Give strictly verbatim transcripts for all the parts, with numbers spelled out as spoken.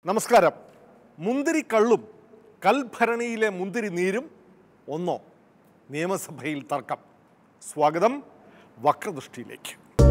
നമസ്കാരം. മുന്തിരി കള്ളും കൽഭരണിയിലെ മുന്തിരി നീരും ഒന്നോ? നിയമസഭയിൽ തർക്കം. സ്വാഗതം വക്രദൃഷ്ടിയിലേക്ക്.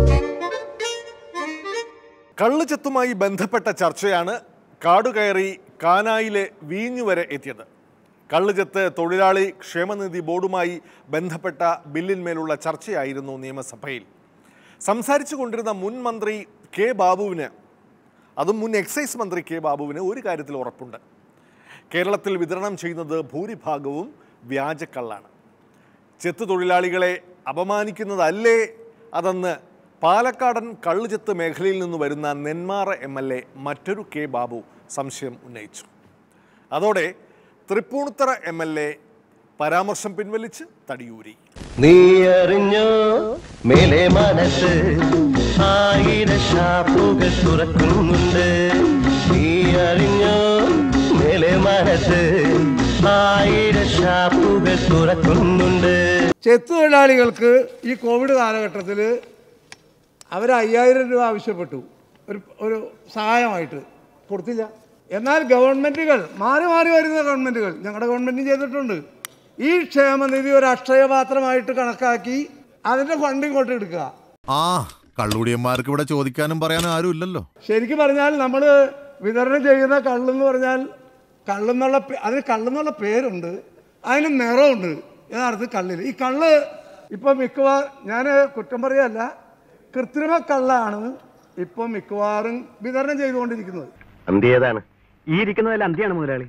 കള്ളുചെത്തുമായി ബന്ധപ്പെട്ട ചർച്ചയാണ് കാടുകയറി കാനായിലെ വീഞ്ഞു വരെ എത്തിയത്. കള്ളുചെത്ത് തൊഴിലാളി ക്ഷേമനിധി ബോർഡുമായി ബന്ധപ്പെട്ട ബില്ലിന്മേലുള്ള ചർച്ചയായിരുന്നു നിയമസഭയിൽ. സംസാരിച്ചു കൊണ്ടിരുന്ന മുൻ മന്ത്രി കെ ബാബുവിന്, അതും മുൻ എക്സൈസ് മന്ത്രി കെ ബാബുവിന് ഒരു കാര്യത്തിൽ ഉറപ്പുണ്ട്. കേരളത്തിൽ വിതരണം ചെയ്യുന്നത് ഭൂരിഭാഗവും വ്യാജക്കള്ളാണ്. ചെത്ത് തൊഴിലാളികളെ അപമാനിക്കുന്നതല്ലേ അതെന്ന് പാലക്കാടൻ കള്ളുചെത്ത് മേഖലയിൽ നിന്ന് വരുന്ന നെന്മാറ എം എൽ എ മറ്റൊരു കെ ബാബു സംശയം ഉന്നയിച്ചു. അതോടെ തൃപ്പൂണിത്തറ എം എൽ എ പരാമർശം പിൻവലിച്ച് തടിയൂരി. നീ അറിഞ്ഞോ മേലെ മനസ്സ് ആയിരം ഷാപ്പുകൾ തുറക്കുന്നുണ്ട്. നീ അറിഞ്ഞോ മേലെ മനസ്സ് ആയിരം ഷാപ്പുകൾ തുറക്കുന്നുണ്ട്. ചെത്തു തൊഴിലാളികൾക്ക് ഈ കോവിഡ് കാലഘട്ടത്തിൽ അവർ അയ്യായിരം രൂപ ആവശ്യപ്പെട്ടു, ഒരു ഒരു സഹായമായിട്ട് കൊടുത്തില്ല. എന്നാൽ ഗവൺമെൻറ്റുകൾ മാറി മാറി വരുന്ന ഗവൺമെൻറ്റുകൾ, ഞങ്ങളുടെ ഗവൺമെൻറ്റും ചെയ്തിട്ടുണ്ട്, ഈ ക്ഷേമനിധി ഒരു അക്ഷയപാത്രമായിട്ട് കണക്കാക്കി അതിൻ്റെ ഫണ്ട് ഇങ്ങോട്ട് എടുക്കുക. ആ കള്ളുടിയന്മാർക്ക് ഇവിടെ ചോദിക്കാനും പറയാനും ആരും ഇല്ലല്ലോ. ശരിക്കും പറഞ്ഞാൽ നമ്മൾ വിതരണം ചെയ്യുന്ന കള്ളെന്ന് പറഞ്ഞാൽ കള്ളെന്നുള്ള അതിന് കള്ളെന്നുള്ള പേരുണ്ട്, അതിന് നിറമുണ്ട്. യഥാർത്ഥത്തിൽ കള്ളിൽ ഈ കള്ള് ഇപ്പം മിക്കവാറും, ഞാൻ കുറ്റം പറയല്ല, കൃത്രിമ കള്ളാണ് ഇപ്പം മിക്കവാറും വിതരണം ചെയ്തുകൊണ്ടിരിക്കുന്നത്. അന്തി ഏതാണ്? ഈ ഇരിക്കുന്നതല്ല അന്തിയാണ് മുതലാളി.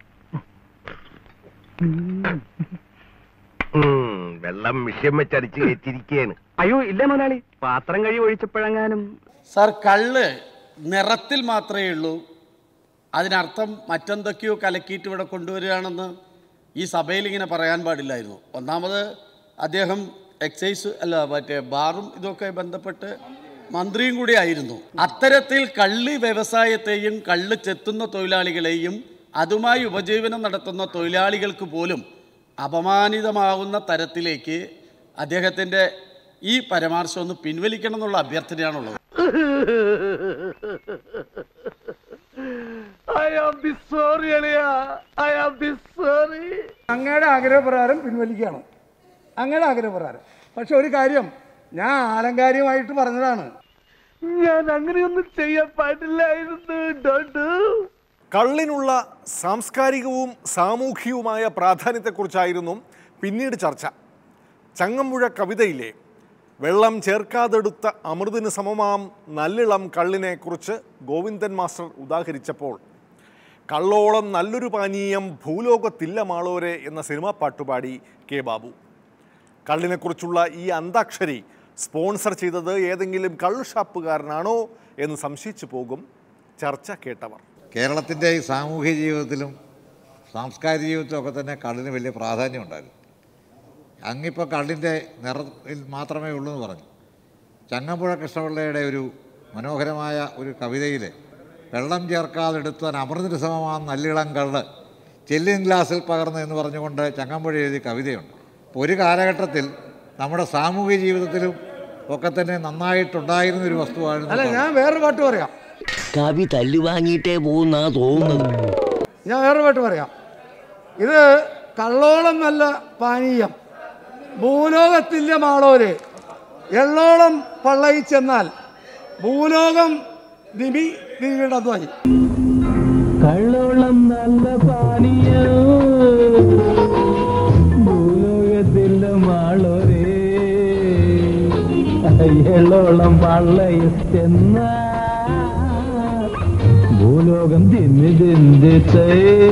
വെള്ളം വിഷയം വെച്ചടിച്ച് കയറ്റിരിക്കുകയാണ്. അയ്യോ ഇല്ല മുതലാളി, പാത്രം കഴി ഒഴിച്ചപ്പോഴെങ്ങാനും. സാർ, കള്ള് നിറത്തിൽ മാത്രമേ ഉള്ളൂ, അതിനർത്ഥം മറ്റെന്തൊക്കെയോ കലക്കിയിട്ട് ഇവിടെ കൊണ്ടുവരികയാണെന്ന് ഈ സഭയിൽ ഇങ്ങനെ പറയാൻ പാടില്ലായിരുന്നു. ഒന്നാമത് അദ്ദേഹം എക്സൈസ് അല്ല മറ്റേ ബാറും ഇതൊക്കെ ബന്ധപ്പെട്ട് മന്ത്രിയും കൂടി ആയിരുന്നു. അത്തരത്തിൽ കള്ള് വ്യവസായത്തെയും കള്ള് ചെത്തുന്ന തൊഴിലാളികളെയും അതുമായി ഉപജീവനം നടത്തുന്ന തൊഴിലാളികൾക്ക് പോലും അപമാനിതമാകുന്ന തരത്തിലേക്ക് അദ്ദേഹത്തിൻ്റെ ഈ പരാമർശം ഒന്ന് പിൻവലിക്കണം എന്നുള്ള അഭ്യർത്ഥനയാണുള്ളത്. അങ്ങയുടെ ആഗ്രഹപ്രകാരം പിൻവലിക്കുകയാണ്, അങ്ങയുടെ ആഗ്രഹപ്രകാരം. പക്ഷെ ഒരു കാര്യം ഞാൻ ആലങ്കാരികമായിട്ട് പറഞ്ഞതാണ്, ഞാൻ അങ്ങനെയൊന്നും ചെയ്യാൻ പാടില്ലായിരുന്നു. കള്ളിനുള്ള സാംസ്കാരികവും സാമൂഹികവുമായ പ്രാധാന്യത്തെക്കുറിച്ചായിരുന്നു പിന്നീട് ചർച്ച. ചങ്ങമ്പുഴ കവിതയിലെ വെള്ളം ചേർക്കാതെടുത്ത അമൃതിന് സമമാം നല്ലിളം കള്ളിനെക്കുറിച്ച് ഗോവിന്ദൻ മാസ്റ്റർ ഉദാഹരിച്ചപ്പോൾ കള്ളോളം നല്ലൊരു പാനീയം ഭൂലോകത്തില്ല മാളോരെ എന്ന സിനിമാ പാട്ടുപാടി കെ ബാബു. കള്ളിനെക്കുറിച്ചുള്ള ഈ അന്താക്ഷരി സ്പോൺസർ ചെയ്തത് ഏതെങ്കിലും കള്ളു ഷാപ്പുകാരനാണോ എന്ന് സംശയിച്ചു പോകും ചർച്ച കേട്ടവർ. കേരളത്തിൻ്റെ ഈ സാമൂഹ്യ ജീവിതത്തിലും സാംസ്കാരിക ജീവിതത്തിലും ഒക്കെ തന്നെ കള്ളിന് വലിയ പ്രാധാന്യം ഉണ്ടായിരുന്നു. അങ്ങിപ്പോൾ കള്ളിൻ്റെ നിറത്തിൽ മാത്രമേ ഉള്ളൂ എന്ന് പറഞ്ഞു. ചങ്ങമ്പുഴ കൃഷ്ണപിള്ളയുടെ ഒരു മനോഹരമായ ഒരു കവിതയിൽ വെള്ളം ചേർക്കാതെടുത്താൻ അമൃതിന് സമമാം നല്ലിളം കള്ള് ചെല്ലിൻ ഗ്ലാസിൽ പകർന്ന് എന്ന് പറഞ്ഞുകൊണ്ട് ചങ്ങമ്പുഴ എഴുതിയ കവിതയുണ്ട്. അപ്പോൾ ഒരു കാലഘട്ടത്തിൽ നമ്മുടെ സാമൂഹ്യ ജീവിതത്തിലും ഒക്കെ തന്നെ നന്നായിട്ടുണ്ടായിരുന്ന ഒരു വസ്തുവായിരുന്നു. അല്ല, ഞാൻ വേറൊരു പാട്ട് പറയാം. കവി തല്ലു വാങ്ങിയിട്ടേ പോകുന്നാ തോന്നുന്നത്. ഞാൻ വേറൊരു പാട്ട് പറയാം. ഇത് കള്ളോളം നല്ല പാനീയം ഭൂലോകത്തില്ല മാളോര്, എള്ളോളം പള്ളയിൽ ചെന്നാൽ ഭൂലോകം നിമി നിമിടമായി. കള്ളോളം നല്ല പാനീയം ഭൂലോകത്തില്ല മാളോര്, എള്ളോളം പള്ളയിൽ ചെന്നാൽ ഭൂലോകം തിന്നി തിന്തിട്ടേ.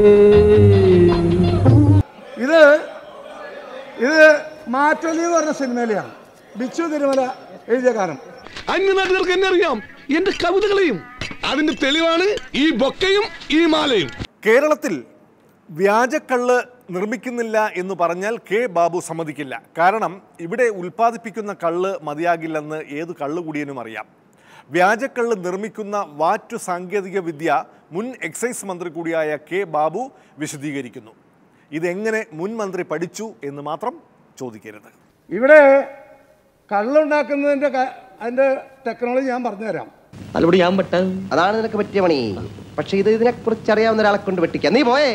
ഇത് ഇത് മാറ്റലി എന്ന് പറഞ്ഞ സിനിമയിലെയാണ് ബിച്ചു തിരുമല എഴുതിയ ഗാനം. അന്യനാട്ടുകാർക്ക് എന്നെ അറിയാം, എന്റെ കവിതകളെയും. അതിന്റെ തെളിവാണ് ഈ ബൊക്കയും ഈ മാലയും. കേരളത്തിൽ വ്യാജക്കള്ള് നിർമ്മിക്കുന്നില്ല എന്ന് പറഞ്ഞാൽ കെ ബാബു സമ്മതിക്കില്ല. കാരണം ഇവിടെ ഉൽപ്പാദിപ്പിക്കുന്ന കള്ള് മതിയാകില്ലെന്ന് ഏത് കള്ളുകുടിയനും അറിയാം. വ്യാജക്കള്ള് നിർമ്മിക്കുന്ന വാറ്റു സാങ്കേതിക വിദ്യ മുൻ എക്സൈസ് മന്ത്രി കൂടിയായ കെ ബാബു വിശദീകരിക്കുന്നു. ഇതെങ്ങനെ മുൻ മന്ത്രി പഠിച്ചു എന്ന് മാത്രം ചോദിക്കരുത്. ഇവിടെ കള്ളുണ്ടാക്കുന്നതിൻ്റെ അതിൻ്റെ ടെക്നോളജി ഞാൻ പറഞ്ഞുതരാം. അതുകൂടി ഞാൻ പെട്ട അതാണ് നിനക്ക് പറ്റിയ പണി. പക്ഷെ ഇത് ഇതിനെ കുറിച്ച് അറിയാവുന്ന ഒരാളെ കൊണ്ട് വെട്ടിക്കാം. നീ പോയേ.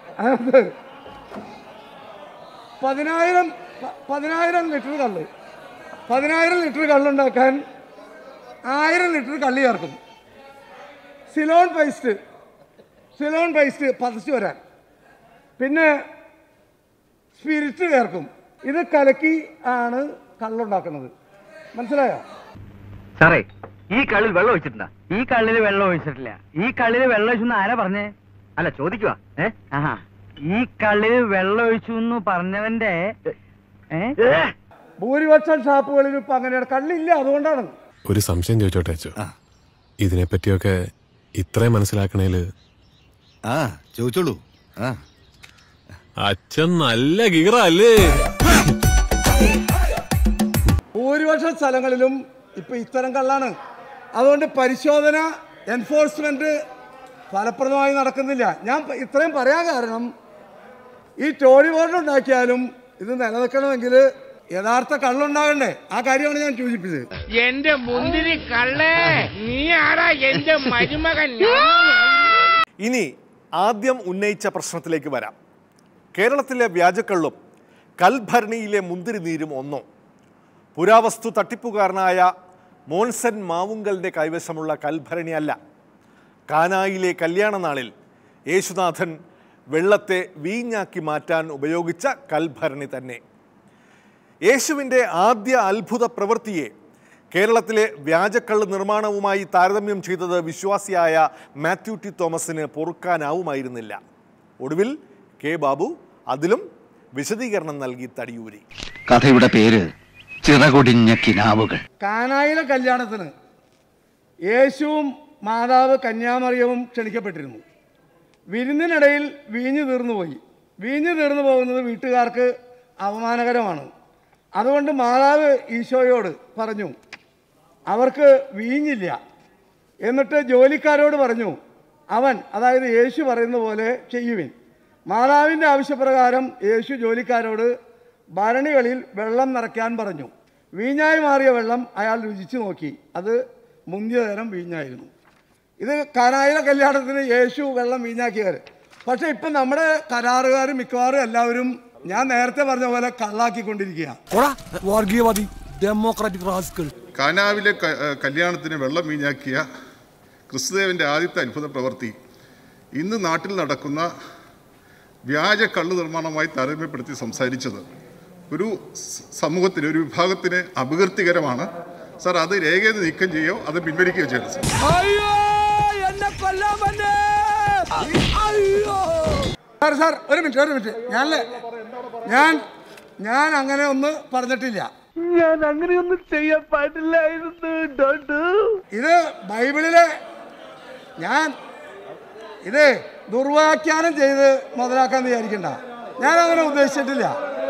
പതിനായിരം പതിനായിരം ലിറ്റർ കള്ള് പതിനായിരം ലിറ്റർ കള്ളുണ്ടാക്കാൻ ആയിരം ലിറ്റർ കള്ളി ചേർക്കും. സിലോൺ പേസ്റ്റ് സിലോൺ പേസ്റ്റ് പതിച്ചു വരാൻ. പിന്നെ സ്പിരിറ്റ് ചേർക്കും. ഇത് കലക്കി ആണ് കള്ളുണ്ടാക്കുന്നത്. മനസ്സിലായോ? സാറേ, ഈ കള്ളിൽ വെള്ളം ഒഴിച്ചിട്ടുണ്ടോ? ഈ കള്ളിൽ വെള്ളം ഒഴിച്ചിട്ടില്ല. ഈ കള്ളിൽ വെള്ളം ഒഴിച്ചെന്ന് ആരാ പറഞ്ഞേ? അല്ല, ചോദിക്കുക. ഏ ആഹാ ഈ കള്ളിൽ വെള്ളം ഒഴിച്ചു എന്ന് പറഞ്ഞവന്റെ ഭൂരിപക്ഷം ഷാപ്പുകളിൽ ഇപ്പൊ അങ്ങനെയാണ്. കള്ളില്ല, അതുകൊണ്ടാണ്. ഒരു സംശയം ചോദിച്ചോട്ടെ അച്ഛോ, ഇതിനെ പറ്റിയൊക്കെ ഇത്രയും മനസ്സിലാക്കണേല്? ആ ചോദിച്ചോളൂ. ആ അച്ഛൻ നല്ല ഗീറല്ലേ? ഭൂരിപക്ഷം സ്ഥലങ്ങളിലും ഇപ്പൊ ഇത്തരം കള്ളാണ്. അതുകൊണ്ട് പരിശോധന, എൻഫോഴ്സ്മെന്റ് ഫലപ്രദമായി നടക്കുന്നില്ല. ഞാൻ ഇത്രയും പറയാൻ കാരണം ഈ ടോണി ബോർഡ് ഉണ്ടാക്കിയാലും ഇത് നിലനിൽക്കണമെങ്കിൽ യഥാർത്ഥ കള്ളുണ്ടാകണ്ടേ? ആ കാര്യമാണ് ഞാൻ സൂചിപ്പിച്ചത്. എന്റെ മുന്തിരി കള്ളേ, നീ ആരാ എന്റെ മരുമകൻ? ഇനി ആദ്യം ഉന്നയിച്ച പ്രശ്നത്തിലേക്ക് വരാം. കേരളത്തിലെ വ്യാജക്കള്ളും കൽഭരണിയിലെ മുന്തിരി നീരും ഒന്നോ? പുരാവസ്തു തട്ടിപ്പുകാരനായ മോൻസൻ മാവുങ്കലിൻ്റെ കൈവശമുള്ള കൽഭരണിയല്ല. കാനായിലെ കല്യാണ നാളിൽ യേശുനാഥൻ വെള്ളത്തെ വീഞ്ഞാക്കി മാറ്റാൻ ഉപയോഗിച്ച കൽഭരണി തന്നെ. യേശുവിൻ്റെ ആദ്യ അത്ഭുത പ്രവൃത്തിയെ കേരളത്തിലെ വ്യാജക്കള്ള് നിർമ്മാണവുമായി താരതമ്യം ചെയ്തത് വിശ്വാസിയായ മാത്യു ടി തോമസിന് പൊറുക്കാനാവുമായിരുന്നില്ല. ഒടുവിൽ കെ ബാബു അതിലും വിശദീകരണം നൽകി തടിയൂരി. കഥയുടെ പേര് ചിറകൊടിഞ്ഞ കിനാവുകൾ. കാനായിലെ കല്യാണത്തിന് യേശുവും മാതാവ് കന്യാമറിയവും ക്ഷണിക്കപ്പെട്ടിരുന്നു. വിരുന്നിനിടയിൽ വീഞ്ഞു തീർന്നുപോയി. വീഞ്ഞു തീർന്നു പോകുന്നത് വീട്ടുകാർക്ക് അവമാനകരമാണ്. അതുകൊണ്ട് മാതാവ് ഈശോയോട് പറഞ്ഞു, അവർക്ക് വീഞ്ഞില്ല. എന്നിട്ട് ജോലിക്കാരോട് പറഞ്ഞു, അവൻ, അതായത് യേശു പറയുന്ന പോലെ ചെയ്യുവിൻ. മാതാവിൻ്റെ ആവശ്യപ്രകാരം യേശു ജോലിക്കാരോട് ഭരണികളിൽ വെള്ളം നിറയ്ക്കാൻ പറഞ്ഞു. വീഞ്ഞായി മാറിയ വെള്ളം അയാൾ രുചിച്ചു നോക്കി. അത് മുന്തിയ തരം വീഞ്ഞായിരുന്നു. ഇത് കാനായിലെ കല്യാണത്തിന് യേശു വെള്ളം വീഞ്ഞാക്കിയവർ. പക്ഷെ ഇപ്പം നമ്മുടെ കരാറുകാരും മിക്കവാറും എല്ലാവരും ഞാൻ നേരത്തെ പറഞ്ഞ പോലെ കള്ളാക്കിക്കൊണ്ടിരിക്കുക. കാനാവിലെ കല്യാണത്തിന് വെള്ളം വീഞ്ഞാക്കിയ ക്രിസ്തുദേവന്റെ ആദ്യത്തെ അത്ഭുത പ്രവൃത്തി ഇന്ന് നാട്ടിൽ നടക്കുന്ന വ്യാജ കള്ളു നിർമ്മാണവുമായി താരതമ്യപ്പെടുത്തി സംസാരിച്ചത് ഒരു സമൂഹത്തിന്, ഒരു വിഭാഗത്തിന് അപകീർത്തികരമാണ്. സാർ, അത് രേഖയിൽ നീക്കം ചെയ്യോ അത് പിൻവലിക്കുകയോ ചെയ്യണം സാർ. സാർ സാർ ഒരു മിനിറ്റ് ഒരു മിനിറ്റ് ഞാൻ ഞാൻ ഞാൻ അങ്ങനെ ഒന്ന് പറഞ്ഞിട്ടില്ല. ഞാൻ അങ്ങനെയൊന്നും ചെയ്യാൻ പാടില്ലായിരുന്നു. ഇത് ബൈബിളിലെ ഞാൻ ഇത് ദുർവാഖ്യാനം ചെയ്ത് മുതലാക്കാൻ വിചാരിക്കണ്ട. ഞാൻ അങ്ങനെ ഉദ്ദേശിച്ചിട്ടില്ല.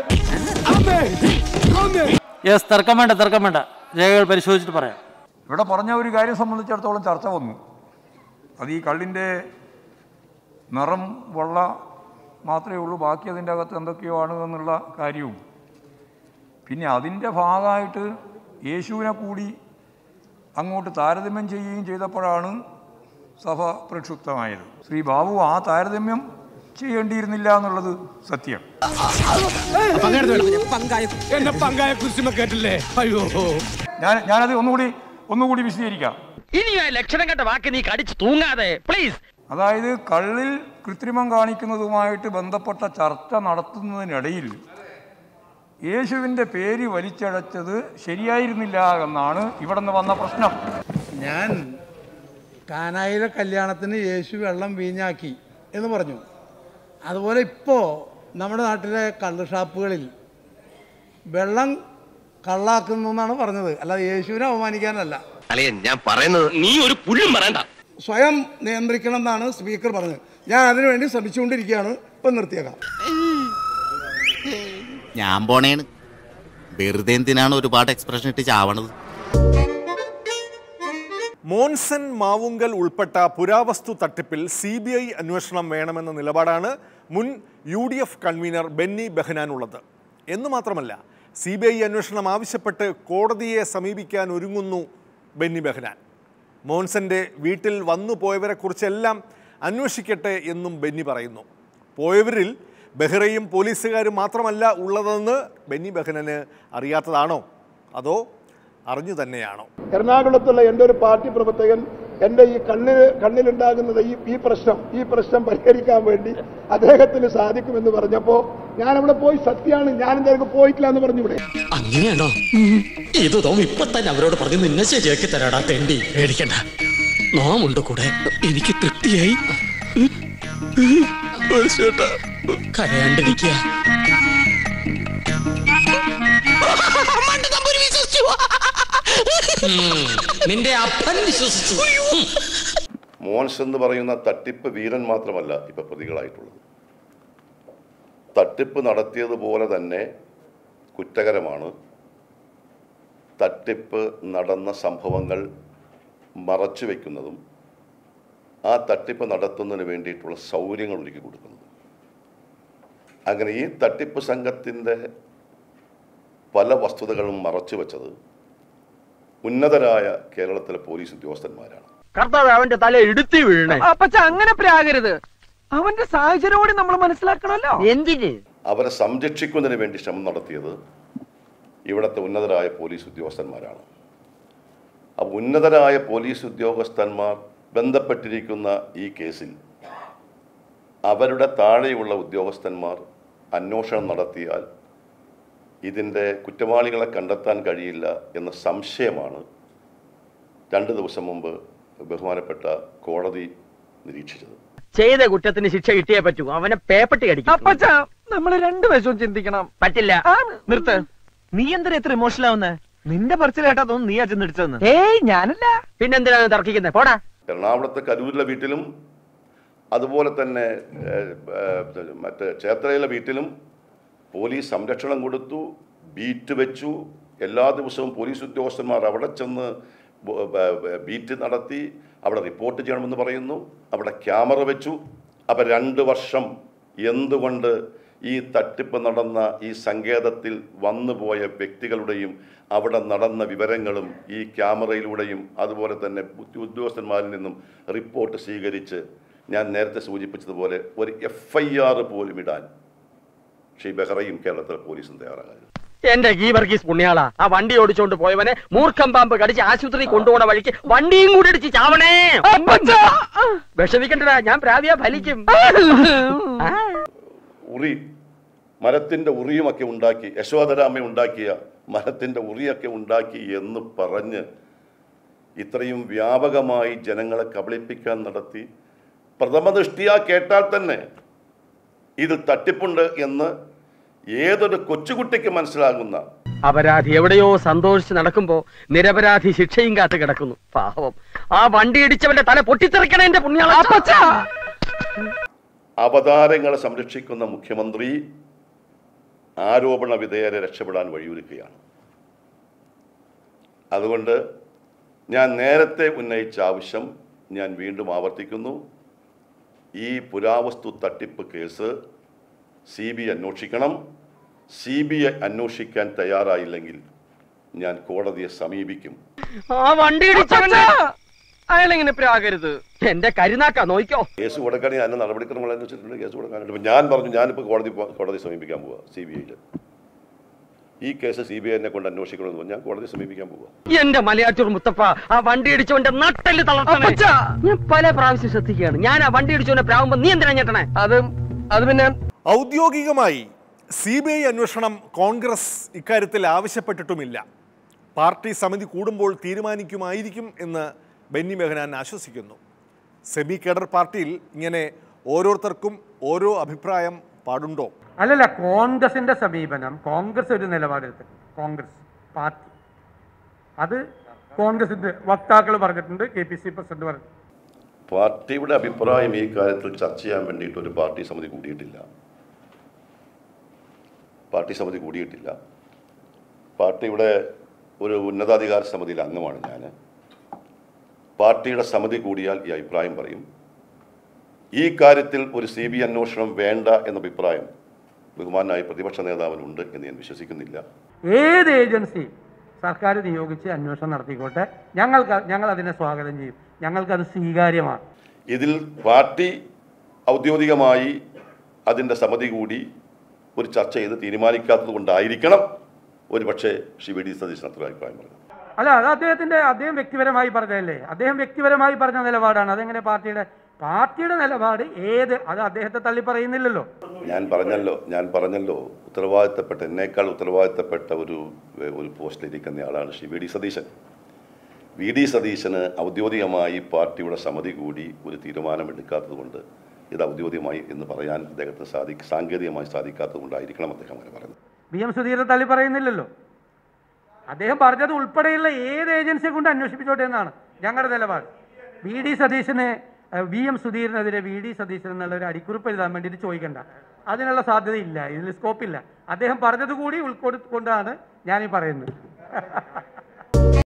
തർക്കം വേണ്ട തർക്കം വേണ്ട രേഖകൾ പരിശോധിച്ചിട്ട് പറയാം. ഇവിടെ പറഞ്ഞ ഒരു കാര്യം സംബന്ധിച്ചിടത്തോളം ചർച്ച വന്നു. അത് ഈ കള്ളിൻ്റെ നിറം വെള്ള മാത്രമേ ഉള്ളൂ, ബാക്കി അതിൻ്റെ അകത്ത് എന്തൊക്കെയോ ആണ് എന്നുള്ള കാര്യവും. പിന്നെ അതിൻ്റെ ഭാഗമായിട്ട് യേശുവിനെ കൂടി അങ്ങോട്ട് താരതമ്യം ചെയ്യുകയും ചെയ്തപ്പോഴാണ് സഭ പ്രക്ഷുബ്ധമായത്. ശ്രീ ബാബു ആ താരതമ്യം ചെയ്യേണ്ടിയിരുന്നില്ല എന്നുള്ളത് സത്യം. ഞാൻ ഞാനത് ഒന്നുകൂടി ഒന്നുകൂടി വിശദീകരിക്കാം. ഇനി ലക്ഷണം കണ്ട വാക്ക് നീ കടിച്ചു തൂങ്ങാതെ പ്ലീസ്. അതായത് കള്ളിൽ കൃത്രിമം കാണിക്കുന്നതുമായിട്ട് ബന്ധപ്പെട്ട ചർച്ച നടത്തുന്നതിനിടയിൽ യേശുവിൻ്റെ പേര് വലിച്ചഴച്ചത് ശരിയായിരുന്നില്ല എന്നാണ് ഇവിടെ നിന്ന് വന്ന പ്രശ്നം. ഞാൻ കാനായിലെ കല്യാണത്തിന് യേശു വെള്ളം വീഞ്ഞാക്കി എന്ന് പറഞ്ഞു. അതുപോലെ ഇപ്പോൾ നമ്മുടെ നാട്ടിലെ കള്ള് ഷാപ്പുകളിൽ വെള്ളം കള്ളാക്കുന്നു എന്നാണ് പറഞ്ഞത്, അല്ലാതെ യേശുവിനെ അവമാനിക്കാനല്ല. ഞാൻ പറയുന്നത് നീ ഒരു പുല്ലും പറയണ്ട. സ്വയം നിയന്ത്രിക്കണം എന്നാണ് സ്പീക്കർ പറഞ്ഞത്. ഞാൻ അതിനുവേണ്ടി ശ്രമിച്ചുകൊണ്ടിരിക്കുകയാണ്. ഇപ്പം നിർത്തിയേക്കാം. ഞാൻ പോണേണ്. വെറുതെ എന്തിനാണ് ഒരുപാട് എക്സ്പ്രഷൻ ഇട്ട് ചാവണത്? മോൻസൻ മാവുങ്കൽ ഉൾപ്പെട്ട പുരാവസ്തു തട്ടിപ്പിൽ സി ബി ഐ അന്വേഷണം വേണമെന്ന നിലപാടാണ് മുൻ U D F convener Benny ബെഹനാനുള്ളത്. എന്നു മാത്രമല്ല, സി ബി ഐ അന്വേഷണം ആവശ്യപ്പെട്ട് കോടതിയെ സമീപിക്കാൻ ഒരുങ്ങുന്നു ബെന്നി ബെഹനാൻ. മോൻസന്റെ വീട്ടിൽ വന്നു പോയവരെക്കുറിച്ചെല്ലാം അന്വേഷിക്കട്ടെ എന്നും ബെന്നി പറയുന്നു. പോയവരിൽ ബെഹ്റയും പോലീസുകാരും മാത്രമല്ല ഉള്ളതെന്ന് ബെന്നി ബെഹ്നാന് അറിയാത്തതാണോ അതോ അറിഞ്ഞു തന്നെയാണോ? എറണാകുളത്തുള്ള എൻ്റെ ഒരു പാർട്ടി പ്രവർത്തകൻ എൻ്റെ ഈ കണ്ണിൽ കണ്ണിലുണ്ടാകുന്നത് ഈ ഈ പ്രശ്നം ഈ പ്രശ്നം പരിഹരിക്കാൻ വേണ്ടി അദ്ദേഹത്തിന് സാധിക്കുമെന്ന് പറഞ്ഞപ്പോൾ ഞാൻ അവിടെ പോയി, സത്യമാണ്, ഞാൻ എന്തായാലും പോയിട്ടില്ല എന്ന് പറഞ്ഞു. ഇവിടെ അങ്ങനെയാണോ? ഇത് തോന്നി ഇപ്പൊ തന്നെ അവരോട് പറഞ്ഞു നിന്നെ ശരിയാക്കി തരാടാ തെണ്ടി. പേടിക്കണ്ട, നോമുണ്ട് കൂടെ. എനിക്ക് തൃപ്തിയായി. കരയാണ്ടിരിക്കുക. നിന്റെ അപ്പൻ വിശ്വസിച്ചു. മോൻസ് എന്ന് പറയുന്ന തട്ടിപ്പ് വീരൻ മാത്രമല്ല ഇപ്പൊ പ്രതികളായിട്ടുള്ളത്. തട്ടിപ്പ് നടത്തിയതുപോലെ തന്നെ കുറ്റകരമാണ് തട്ടിപ്പ് നടന്ന സംഭവങ്ങൾ മറച്ചു വയ്ക്കുന്നതും ആ തട്ടിപ്പ് നടത്തുന്നതിന് വേണ്ടിയിട്ടുള്ള സൗകര്യങ്ങൾ ഒരുക്കി കൊടുക്കുന്നത്. അങ്ങനെ ഈ തട്ടിപ്പ് സംഘത്തിൻ്റെ പല വസ്തുതകളും മറച്ചു വെച്ചത് ഉന്നതരായ കേരളത്തിലെ പോലീസ് ഉദ്യോഗസ്ഥന്മാരാണ്. കർത്താവ് അവന്റെ തല ഇടുത്തി വീഴണേ. അപ്പച്ച അങ്ങനെ പ്രാകരുത്. അവന്റെ സാഹചര്യം കൂടി നമ്മൾ മനസ്സിലാക്കണമല്ലോ. എന്തിന്? അവരെ സംരക്ഷിക്കുന്നതിന് വേണ്ടി ശ്രമം നടത്തിയത് ഇവിടുത്തെ ഉന്നതരായ പോലീസ് ഉദ്യോഗസ്ഥന്മാരാണ്. ആ ഉന്നതരായ പോലീസ് ഉദ്യോഗസ്ഥന്മാർ ബന്ധപ്പെട്ടിരിക്കുന്ന ഈ കേസിൽ അവരുടെ താഴെയുള്ള ഉദ്യോഗസ്ഥന്മാർ അന്വേഷണം നടത്തിയാൽ ഇതിൻ്റെ കുറ്റവാളികളെ കണ്ടെത്താൻ കഴിയില്ല എന്ന സംശയമാണ് രണ്ട് ദിവസം മുമ്പ് ബഹുമാനപ്പെട്ട കോടതി നിരീക്ഷിച്ചത്. ചെയ്ത കുറ്റത്തിന് ശിക്ഷ കിട്ടിയേ പറ്റൂ. അവനെ പേപ്പട്ടി അടിക്കും. അപ്പച്ച നമ്മൾ രണ്ടു വശവും ചിന്തിക്കണം. പറ്റില്ല. നിർത്ത്. നീ എന്തിനാ എത്ര ഇമോഷണൽ ആവുന്നേ? നിന്റെ പറച്ചിൽ കേട്ടാ തോന്നുന്നു നീ അച്ഛൻ ഇടിച്ചതെന്ന്. ഏയ് ഞാനല്ല. പിന്നെന്തിനാണ് തർക്കിക്കുന്നത്? പോടാ. എറണാകുളത്തെ കരൂരിലെ വീട്ടിലും അതുപോലെ തന്നെ മറ്റ് ചേർത്തലയിലെ വീട്ടിലും പോലീസ് സംരക്ഷണം കൊടുത്തു, ബീറ്റ് വെച്ചു. എല്ലാ ദിവസവും പോലീസ് ഉദ്യോഗസ്ഥന്മാർ അവിടെ ചെന്ന് ബീറ്റ് നടത്തി, അവിടെ റിപ്പോർട്ട് ചെയ്യണമെന്ന് പറയുന്നു. അവിടെ ക്യാമറ വെച്ചു. അപ്പം രണ്ട് വർഷം എന്തുകൊണ്ട് ഈ തട്ടിപ്പ് നടന്ന ഈ സങ്കേതത്തിൽ വന്നുപോയ വ്യക്തികളുടെയും അവിടെ നടന്ന വിവരങ്ങളും ഈ ക്യാമറയിലൂടെയും അതുപോലെ തന്നെ ഉദ്യോഗസ്ഥന്മാരിൽ നിന്നും റിപ്പോർട്ട് സ്വീകരിച്ച് ഞാൻ നേരത്തെ സൂചിപ്പിച്ചതുപോലെ ഒരു എഫ് ഐ ആർ പോലും ഇടാൻ ശ്രീ ബെഹ്റയും കേരളത്തിലെ പോലീസും തയ്യാറാകാൻ. എന്റെ ഗീവർഗീസ് പുണ്യാളാ, ആ വണ്ടി ഓടിച്ചോണ്ട് പോയവനെ മൂർഖം പാമ്പ് കടിച്ച് ആശുപത്രി കൊണ്ടുപോണ വഴിക്ക് വണ്ടിയും കൂടി അടിച്ച് ചാവണേ. വിഷമിക്കണ്ടടാ, ഞാൻ പ്രാവിയാ ഫലിക്കും. ഉറി മരത്തിൻ്റെ ഉറിയുമൊക്കെ ഉണ്ടാക്കി, യശോധരാമ ഉണ്ടാക്കിയ മരത്തിൻ്റെ ഉറിയൊക്കെ ഉണ്ടാക്കി എന്ന് പറഞ്ഞ് ഇത്രയും വ്യാപകമായി ജനങ്ങളെ കബളിപ്പിക്കാൻ നടത്തി. പ്രഥമദൃഷ്ടിയാ കേട്ടാൽ തന്നെ ഇത് തട്ടിപ്പുണ്ട് എന്ന് ഏതൊരു കൊച്ചുകുട്ടിക്ക് മനസ്സിലാകുന്ന അപരാധി എവിടെയോ സന്തോഷിച്ച് നടക്കുമ്പോ നിരപരാധി ശിക്ഷയും കാത്ത് കിടക്കുന്നു. പാവം, ആ വണ്ടി ഇടിച്ചവന്റെ തല പൊട്ടിത്തെറിക്കണ എന്റെ പുണ്യാള. അവതാരങ്ങളെ സംരക്ഷിക്കുന്ന മുഖ്യമന്ത്രി ആരോപണ വിധേയരെ രക്ഷപ്പെടാൻ വഴിയൊരുക്കുകയാണ്. അതുകൊണ്ട് ഞാൻ നേരത്തെ ഉന്നയിച്ച ആവശ്യം ഞാൻ വീണ്ടും ആവർത്തിക്കുന്നു. ഈ പുരാവസ്തു തട്ടിപ്പ് കേസ് സി ബി ഐ അന്വേഷിക്കണം. സി ബി ഐ അന്വേഷിക്കാൻ തയ്യാറായില്ലെങ്കിൽ ഞാൻ കോടതിയെ സമീപിക്കും. ആ വണ്ടി ഇടിച്ചവനെ അയാളെങ്ങനെ പ്രാകരുത്. എന്റെ കരുനാക്കാ നോക്കിക്കോ. കേസ് കൊടുക്കണമെങ്കിൽ അതിന്റെ നടപടിക്രമങ്ങൾ അനുസരിച്ചിട്ടുണ്ട്. കേസ് കൊടുക്കാനായിട്ട് ഇപ്പം ഞാൻ പറഞ്ഞു ഞാനിപ്പോൾ കോടതി കോടതി സമീപിക്കാൻ പോവുക. സി ബി ഐയിൽ ഈ കേസ് സി ബി ഐനെ കൊണ്ട് അന്വേഷിക്കണമെന്ന് പറഞ്ഞാൽ ഞാൻ കോടതി സമീപിക്കാൻ പോവുക. എന്റെ മലയാറ്റൂർ മുത്തപ്പ, ആ വണ്ടി ഇടിച്ചവന്റെ നട്ടല് തളർത്തണേ. ഞാൻ പല പ്രാവശ്യം ശ്രദ്ധിക്കുകയാണ്. ഞാൻ ആ വണ്ടി ഇടിച്ചവന്റെ പ്രാവുമ്പോ നീ എന്തിനാ ഞെട്ടണേ? അത് അത് പിന്നെ ഔദ്യോഗികമായി സി ബി ഐ അന്വേഷണം കോൺഗ്രസ് ഇക്കാര്യത്തിൽ ആവശ്യപ്പെട്ടിട്ടുമില്ല. പാർട്ടി സമിതി കൂടുമ്പോൾ തീരുമാനിക്കുമായിരിക്കും എന്ന് ബെന്നി ബെഹ്നാൻ ആശ്വസിക്കുന്നു. സെമി കേഡർ പാർട്ടിയിൽ ഇങ്ങനെ ഓരോരുത്തർക്കും ഓരോ അഭിപ്രായം പാടുണ്ടോ? അല്ലല്ല, കോൺഗ്രസിന്റെ സമീപനം, കോൺഗ്രസ് ഒരു നിലപാടെടുത്ത് കോൺഗ്രസ് പാർട്ടി അത് കോൺഗ്രസിന്റെ വക്താക്കൾ പറഞ്ഞിട്ടുണ്ട്, കെ പി സി പ്രസിഡന്റ് പറഞ്ഞു. പാർട്ടിയുടെ അഭിപ്രായം ഈ കാര്യത്തിൽ ചർച്ച ചെയ്യാൻ വേണ്ടിയിട്ട് ഒരു പാർട്ടി സമിതി കൂടിയിട്ടില്ല. പാർട്ടി സമിതി കൂടിയിട്ടില്ല. പാർട്ടിയുടെ ഒരു ഉന്നതാധികാര സമിതിയിലെ അംഗമാണ് ഞാൻ. പാർട്ടിയുടെ സമിതി കൂടിയാൽ ഈ അഭിപ്രായം പറയും. ഈ കാര്യത്തിൽ ഒരു സി ബി അന്വേഷണം വേണ്ട എന്ന അഭിപ്രായം ബഹുമാനായ പ്രതിപക്ഷ നേതാവിനുണ്ട് എന്ന് ഞാൻ വിശ്വസിക്കുന്നില്ല. ഏത് ഏജൻസി സർക്കാർ നിയോഗിച്ച് അന്വേഷണം നടത്തിക്കോട്ടെ, ഞങ്ങൾക്ക് ഞങ്ങൾ അതിനെ സ്വാഗതം ചെയ്യും. ഞങ്ങൾക്കത് സ്വീകാര്യമാണ്. ഇതിൽ പാർട്ടി ഔദ്യോഗികമായി അതിൻ്റെ സമിതി കൂടി ഒരു ചർച്ച ചെയ്ത് തീരുമാനിക്കാത്തത് കൊണ്ടായിരിക്കണം ഒരു പക്ഷേ ശ്രീ വി ഡി സതീശൻ അത്ര അഭിപ്രായം പറഞ്ഞത്. അല്ല, അത് അദ്ദേഹത്തിന്റെ അദ്ദേഹം വ്യക്തിപരമായി പറഞ്ഞതല്ലേ? അദ്ദേഹം വ്യക്തിപരമായി പറഞ്ഞ നിലപാടാണ്. അതെങ്ങനെ പാർട്ടിയുടെ പാർട്ടിയുടെ നിലപാട് ഏത്? അത് അദ്ദേഹത്തെ തള്ളി പറയുന്നില്ലല്ലോ. ഞാൻ പറഞ്ഞല്ലോ ഞാൻ പറഞ്ഞല്ലോ ഉത്തരവാദിത്തപ്പെട്ട എന്നേക്കാൾ ഉത്തരവാദിത്തപ്പെട്ട ഒരു ഒരു പോസ്റ്റിലിരിക്കുന്ന ആളാണ് Shri V D Satheesan. V D സതീശന് ഔദ്യോഗികമായി പാർട്ടിയുടെ സമിതി കൂടി ഒരു തീരുമാനമെടുക്കാത്തത് കൊണ്ട് ഇത് ഔദ്യോഗികമായി എന്ന് പറയാൻ അദ്ദേഹത്തിന് സാധി സാങ്കേതികമായി സാധിക്കാത്തത് കൊണ്ടായിരിക്കണം അദ്ദേഹം അങ്ങനെ പറയുന്നത്. വി എം സുധീരനെ തള്ളി പറയുന്നില്ലല്ലോ. അദ്ദേഹം പറഞ്ഞത് ഉൾപ്പെടെയുള്ള ഏത് ഏജൻസിയെ കൊണ്ട് അന്വേഷിപ്പിച്ചോട്ടെ എന്നാണ് ഞങ്ങളുടെ നിലപാട്. വി ഡി സതീശനെ വി എം സുധീരനെതിരെ വി ഡി സതീശൻ എന്നുള്ള ഒരു അടിക്കുറിപ്പ് എഴുതാൻ വേണ്ടിയിട്ട് ചോദിക്കണ്ട. അതിനുള്ള സാധ്യതയില്ല, ഇതിൽ സ്കോപ്പില്ല. അദ്ദേഹം പറഞ്ഞത് കൂടി ഉൾക്കൊടുക്കൊണ്ടാണ് ഞാനീ പറയുന്നത്.